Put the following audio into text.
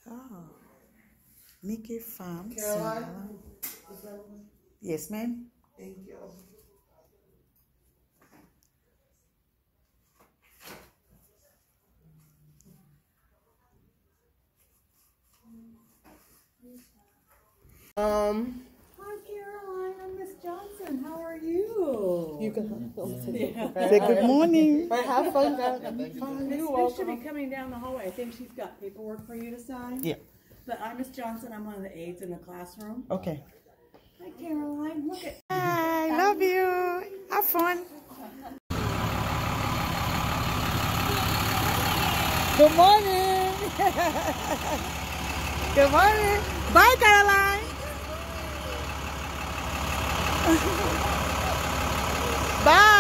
Oh. Mickey Farm. Caroline? Yes, ma'am. Thank you. Hi Caroline, I'm Miss Johnson. How are you? You can Say good morning. have fun, guys. Miss Smith should be coming down the hallway. I think she's got paperwork for you to sign. Yeah. But I'm Miss Johnson. I'm one of the aides in the classroom. Okay. Hi Caroline. Look at. I love you. Have fun. Good morning. Good morning. Bye, Caroline. Bye.